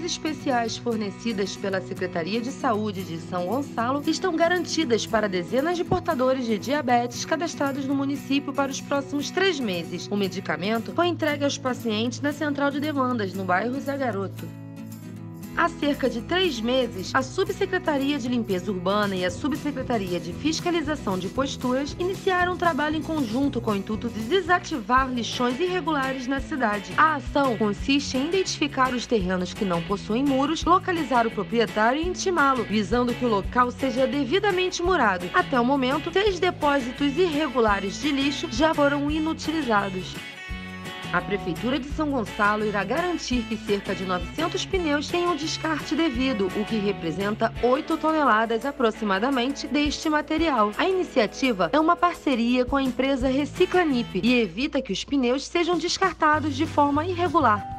especiais fornecidas pela Secretaria de Saúde de São Gonçalo estão garantidas para dezenas de portadores de diabetes cadastrados no município para os próximos 3 meses. O medicamento foi entregue aos pacientes na Central de Demandas, no bairro Zé Garoto. Há cerca de 3 meses, a Subsecretaria de Limpeza Urbana e a Subsecretaria de Fiscalização de Posturas iniciaram um trabalho em conjunto com o intuito de desativar lixões irregulares na cidade. A ação consiste em identificar os terrenos que não possuem muros, localizar o proprietário e intimá-lo, visando que o local seja devidamente murado. Até o momento, 6 depósitos irregulares de lixo já foram inutilizados. A Prefeitura de São Gonçalo irá garantir que cerca de 900 pneus tenham descarte devido, o que representa 8 toneladas aproximadamente deste material. A iniciativa é uma parceria com a empresa Reciclanip e evita que os pneus sejam descartados de forma irregular.